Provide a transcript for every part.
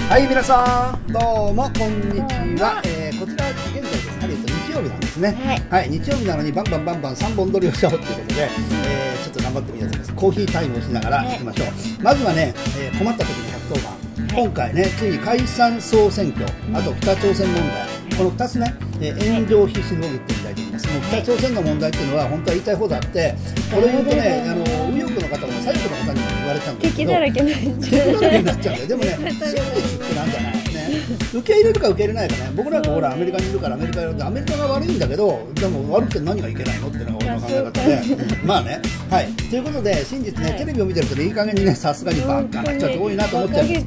はい、皆さんどうもこんにちは。こちら現在ですね、日曜日なんですね。はい、日曜日なのにバンバン3本撮りをしちゃおうということで、ちょっと頑張ってみようと思います。コーヒータイムをしながら行きましょう。まずはね、困った時の110番。今回ね、ついに解散総選挙、あと北朝鮮問題、この2つね、炎上必至の動きってみたいと思います。もう北朝鮮の問題っていうのは本当は言いたい方であって、これ言うとね、右翼の方も左翼の方にも言われたんですけど、 敵だらけになっちゃうんで、でもね、真実ってなんじゃないね、受け入れるか受け入れないかね、僕なんかほらアメリカにいるからアメリカやるとアメリカが悪いんだけど、でも悪くて何がいけないのっていうのが俺の考え方で、まあね、はい、ということで真実ね、テレビを見てるといい加減にね、さすがにバカな人は多いなと思っちゃうんです。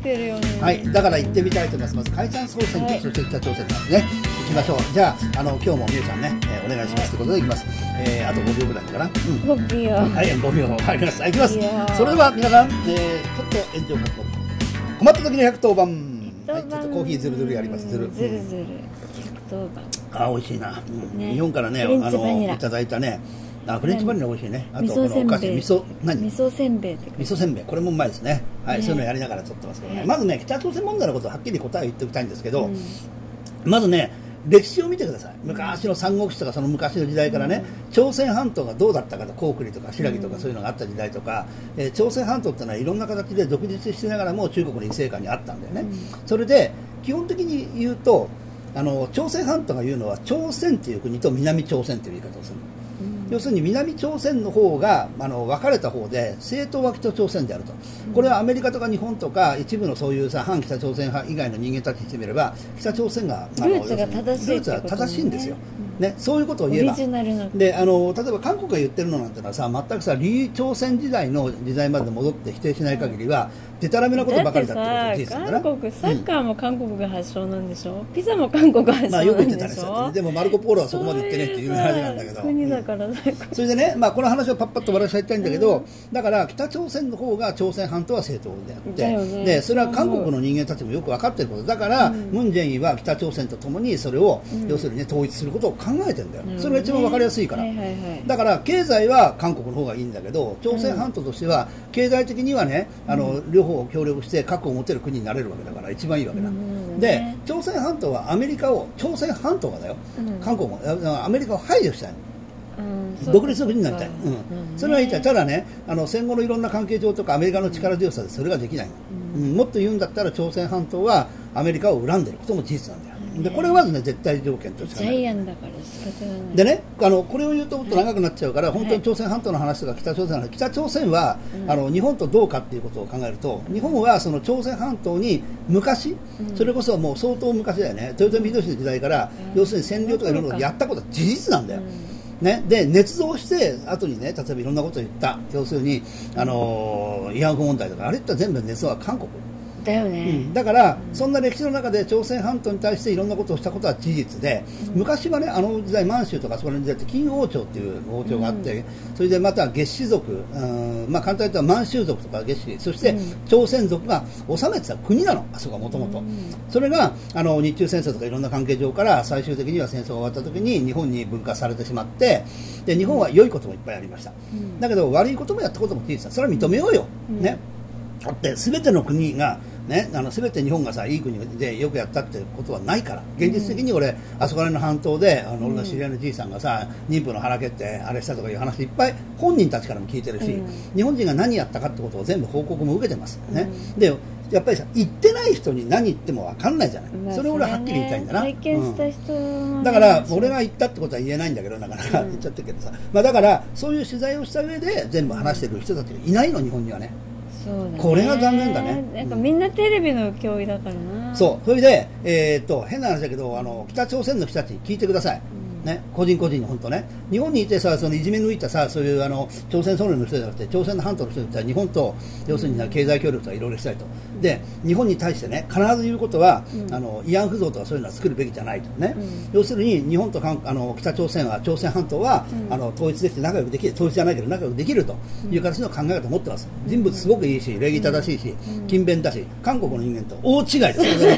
はい、だから行ってみたいと思います。まず解散総選挙、そして北朝鮮なんですね。行きましょう。じゃあ、今日もみゆちゃんね、お願いしますということでいきます。あと5秒ぐらいかな。 5秒。 はい、5秒入ります。はい、いきます。それでは皆さん、ちょっと炎上活動。困った時の110番。はい、ちょっとコーヒーずるずるやります。ずるずる。110番。あ、美味しいな。日本からね、いただいたね。フレンチバニラ美味しいね。あとこのお菓子、味噌せんべい。 味噌せんべい、これもうまいですね。はい、そういうのやりながら撮ってますけどね。まずね、北朝鮮問題のことをはっきり答えを言っておきたいんですけど、まずね、歴史を見てください。昔の三国志とかその昔の時代からね、朝鮮半島がどうだったかと、高句麗とか新羅とかそういうのがあった時代とか、朝鮮半島ってのはいろんな形で独立してながらも中国の異性下にあったんだよね。それで基本的に言うと、朝鮮半島が言うのは朝鮮っていう国と南朝鮮という言い方をする。要するに南朝鮮の方が分かれた方で正統は北朝鮮であると、これはアメリカとか日本とか一部のそういう反北朝鮮派以外の人間たちにしてみれば北朝鮮がルーツが正しいんですよ、ね、そういうことを言えばで、例えば韓国が言ってるのなんてのはさ、全くさ李朝鮮時代の時代まで戻って否定しない限りはデタラメなことばかりだってことが事実なんだな。 韓国サッカーも韓国が発祥なんでしょ、ピザも韓国発祥なんでしょ。 よく言ってたね。でもマルコ・ポーロはそこまで言ってねっていう話なんだけど、 国だからそれでね、この話をパッパッと終わらせたいんだけど、だから北朝鮮の方が朝鮮半島は正統であって、でそれは韓国の人間たちもよく分かっていることだから、ムン・ジェインは北朝鮮とともにそれを、要するに、ね、統一することを考えてるんだよ。それが一番分かりやすいから、だから経済は韓国の方がいいんだけど、朝鮮半島としては経済的にはね、両方協力して核を持てる国になれるわけだから一番いいわけだ。で朝鮮半島はアメリカを、朝鮮半島がだよ、韓国もアメリカを排除したいの。独立の国になりたい、それは言いたい。ただね、戦後のいろんな関係上とかアメリカの力強さでそれができないの、もっと言うんだったら朝鮮半島はアメリカを恨んでることも事実なんだよ。でこれはまずね、絶対条件としてジャイアンだから仕方がない。 でね、これを言うともっと長くなっちゃうから、本当に朝鮮半島の話とか北朝鮮の話、北朝鮮は日本とどうかっていうことを考えると、日本はその朝鮮半島に昔、それこそもう相当昔だよね、豊臣秀吉の時代から、要するに占領とかいろんなことをやったことは事実なんだよ。ね、で捏造して後にね、例えばいろんなことを言った、要するに慰安婦問題とか、あれって全部捏造は韓国だよね。 だからそんな歴史の中で朝鮮半島に対していろんなことをしたことは事実で、昔はね、あの時代満州とかそこら辺の時代って金王朝っていう王朝があって、それでまた月氏族、簡単に言ったら満州族とか月氏、そして朝鮮族が治めてた国なの、あそこはもともと。それが日中戦争とかいろんな関係上から最終的には戦争が終わった時に日本に分割されてしまって、で日本は良いこともいっぱいありました、だけど悪いこともやったことも事実だ。それは認めようよ、ね。だって全ての国がね、全て日本がさ、いい国でよくやったってことはないから、現実的に俺、あそこら辺の半島で俺の知り合いのじいさんがさ、妊婦の腹蹴ってあれしたとかいう話いっぱい本人たちからも聞いてるし、日本人が何やったかってことを全部報告も受けてます、ね。でやっぱりさ、言ってない人に何言っても分かんないじゃない、それを俺ははっきり言いたいんだな。 体験した人、 だから俺が言ったってことは言えないんだけど、なかなか言っちゃってるけどさ、だからそういう取材をした上で全部話してる人たちがいないの、日本にはね。 そうだね、 これが残念だね。 なんかみんなテレビの脅威だからな。 そう、それで変な話だけど、北朝鮮の人たちに聞いてください、ね、個人個人に本当ね、日本にいてさ、そのいじめ抜いたさ、そういう朝鮮ソ連の人じゃなくて朝鮮の半島の人に日本と要するに経済協力とかいろいろしたいと。で日本に対してね、必ず言うことは、慰安婦像とかそういうのは作るべきじゃないとね、要するに日本と北朝鮮は、朝鮮半島は、統一できて仲良くできる、統一じゃないけど仲良くできるという形の考え方を持ってます。人物すごくいいし、礼儀正しいし、勤勉だし、韓国の人間と大違いです。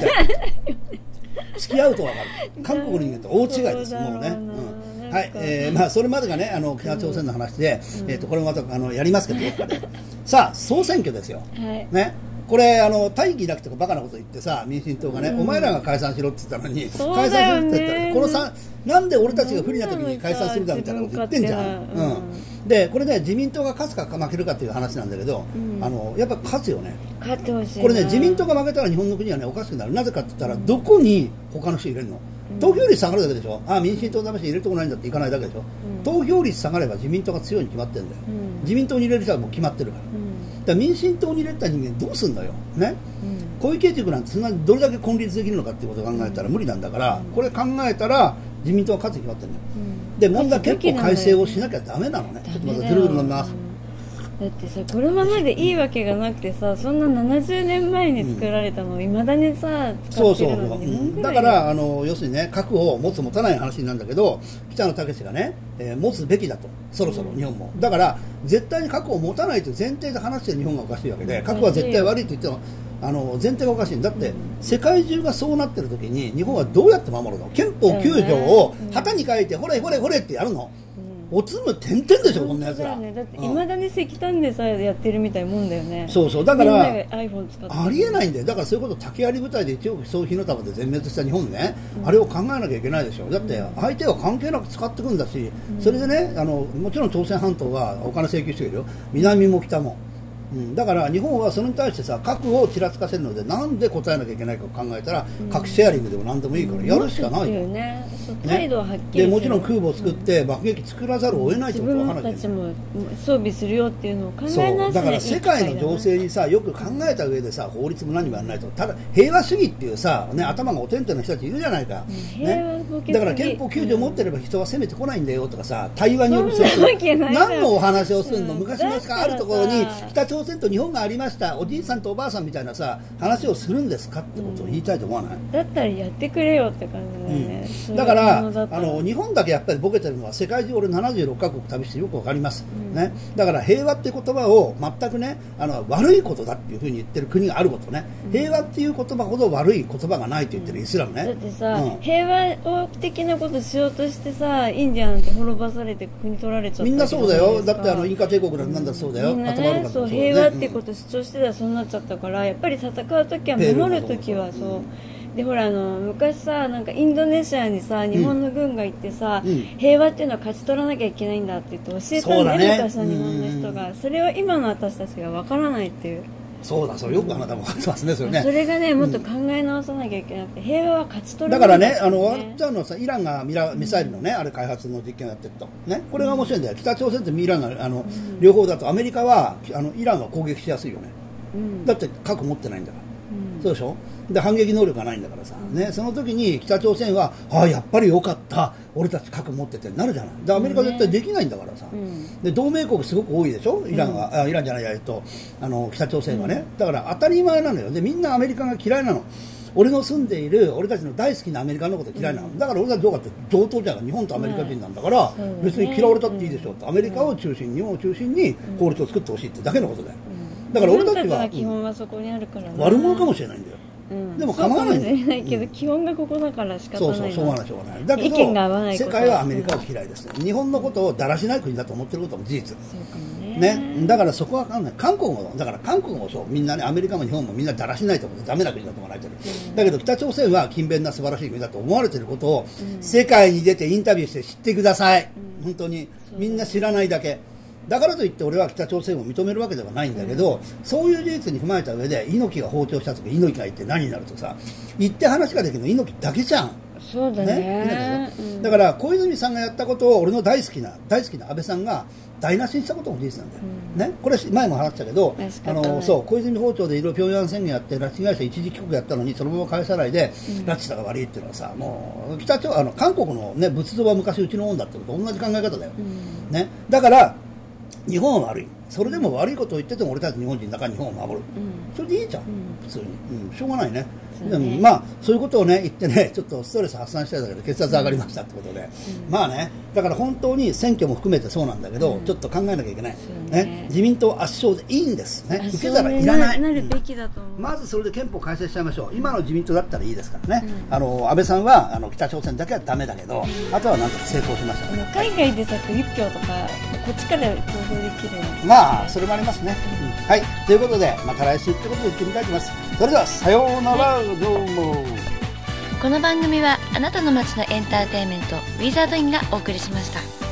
付き合うと分かる。韓国の人間と大違いです。もうね。はい、それまでがね、北朝鮮の話で、これもまたやりますけど、どっかで。さあ、総選挙ですよ。ね。 これ大義なくとかバカなこと言ってさ、民進党がね、お前らが解散しろって言ったのに、解散するって言ったら、このなんで俺たちが不利な時に解散するかみたいなこと言ってんじゃん。でこれね、自民党が勝つか負けるかっていう話なんだけど、やっぱ勝つよね。 勝ってほしい。 これね、自民党が負けたら日本の国はねおかしくなる。なぜかって言ったら、どこに他の人入れるの？投票率下がるだけでしょ。民進党だめし入れるとこないんだっていかないだけでしょ。投票率下がれば自民党が強いに決まってるんだよ。自民党に入れる人はもう決まってるから。だから民進党に入れた人間どうすんのよ、ね、小池塾なんてそんなどれだけ根立できるのかっていうことを考えたら無理なんだから、これ考えたら自民党は勝つに決まってるんだよ。で問題は憲法改正をしなきゃダメなのね。ちょっとまたぐるぐる飲みます。 だってさ、このままでいいわけがなくてさ、そんな70年前に作られたのをいまだにさ、使ってるのにだから要するにね、核を持つ持たない話なんだけど、北野武がね、持つべきだと、そろそろ日本も。だから絶対に核を持たないという前提で話してる日本がおかしいわけで、核は絶対悪いと言っても前提がおかしいんだって。世界中がそうなってる時に日本はどうやって守るの？憲法9条を旗に書いて、ほれほれほれってやるの？おつむてんてんでしょ、こんなやつら。 だっていまだに石炭でさえやってるみたいもんだよね。 そうそう、だから iPhone 使ってありえないんだよ。だからそういうこと、竹槍部隊で1億総火の玉で全滅した日本ね、あれを考えなきゃいけないでしょ。だって相手は関係なく使ってくんだし、それでね、もちろん朝鮮半島はお金請求してるよ、南も北も。だから日本はそれに対してさ、核をちらつかせるので、なんで答えなきゃいけないかを考えたら、核シェアリングでも何でもいいからやるしかないよね。 態度ははっきりでもちろん空母を作って爆撃作らざるを得ないということを話して自分たちも装備するよっていうのを考えなしに、 だから世界の情勢にさよく考えた上でさ、法律も何もやらないと、ただ平和主義っていうさ、ね、頭がおてんてんの人たちいるじゃないか、ね、だから憲法9条持ってれば人は攻めてこないんだよとかさ、対話による戦争、何のお話をするの、昔々からあるところに北朝鮮と日本がありました、おじいさんとおばあさんみたいなさ話をするんですかってことを言いたいと思わない？ だったらやってくれよって感じだよね。 だから日本だけやっぱりボケてるのは、世界中俺76カ国旅してよくわかります、ね、だから平和っていう言葉を全くね悪いことだっていうふうに言ってる国があることね、平和っていう言葉ほど悪い言葉がないと言ってるイスラムね。 だってさ、平和的なことしようとしてさ、インディアンなんて滅ぼされて国取られちゃった。 みんなそうだよ。だってインカ帝国なんだそうだよ。 みんなね、そう平和ってこと主張してたらそうなっちゃったから、やっぱり戦う時は守る時はそうで、ほら昔さ、なんかインドネシアにさ日本の軍が行ってさ、平和っていうのは勝ち取らなきゃいけないんだって言って教えたんだよ、ね、昔の日本の人が。それを今の私たちがわからないっていう。 そうだ、それよくあなたも分かってますね、それね。 それがね、もっと考え直さなきゃいけなくて、平和は勝ち取らないんだって、ね。だからね、終わっちゃうのはさ、イランがミサイルのね、あれ開発の実験をやってると。ね、これが面白いんだよ。北朝鮮とイランが両方だと、アメリカはイランは攻撃しやすいよね。だって核持ってないんだから。そうでしょ。で反撃能力がないんだからさ、ね、その時に北朝鮮はやっぱりよかった、俺たち核持っててなるじゃない。でアメリカは絶対できないんだからさ、で同盟国すごく多いでしょ、イランは、イランじゃないや、北朝鮮はね、だから当たり前なのよ。でみんなアメリカが嫌いなの。俺の住んでいる俺たちの大好きなアメリカのこと嫌いなの。だから俺たちどうかって同等じゃない。日本とアメリカ人なんだから、別に嫌われたっていいでしょって、アメリカを中心に日本を中心に法律を作ってほしいってだけのことだよ。だから俺たちは基本はそこにあるから悪者かもしれないんだよ。でも構わないんだよ。 そうかもしれないけど、基本がここだから仕方ないな。 そうそう、しょうがないしょうがない。だけど意見が合わないこと世界はアメリカを嫌いですね。日本のことをだらしない国だと思ってることも事実。 そうかもね。 だからそこは分かんない。韓国もだから韓国もそう、みんなね、アメリカも日本もみんなだらしないと思ってダメな国だと思われてる。だけど北朝鮮は勤勉な素晴らしい国だと思われてることを、世界に出てインタビューして知ってください。本当にみんな知らないだけ。だからといって俺は北朝鮮を認めるわけではないんだけど、そういう事実に踏まえた上で猪木が訪朝した時、猪木が言って何になるとさ、言って話ができるの猪木だけじゃん。 そうだね。 だから小泉さんがやったことを俺の大好きな安倍さんが台無しにしたことも事実なんだよ、ね、これ前も話したけど、そう小泉訪朝でいろいろ平壌宣言やって拉致被害者一時帰国やったのにそのまま返さないで、拉致したが悪いっていうのはさ、もう韓国の、ね、仏像は昔うちのもんだってことと同じ考え方だよ、ね、だから日本は悪い。それでも悪いことを言ってても俺たち日本人だから日本を守る、それでいいじゃん、普通に、しょうがないね。でもまあそういうことをね言ってね、ちょっとストレス発散したいだけど血圧上がりましたってことで、まあね、だから本当に選挙も含めてそうなんだけど、ちょっと考えなきゃいけない、ね、自民党圧勝でいいんですね、受け皿いらない、 なるべきだと思う。 まずそれで憲法改正しちゃいましょう。今の自民党だったらいいですからね、安倍さんは北朝鮮だけはダメだけど、あとはなんとか成功しました、 海外でさ、一票とかこっちから投票できるように、 まあそれもありますね、はい、ということでまた来週ってことで言ってみたいと思います。それではさようなら、どうも。 この番組はあなたの街のエンターテインメントウィザードインがお送りしました。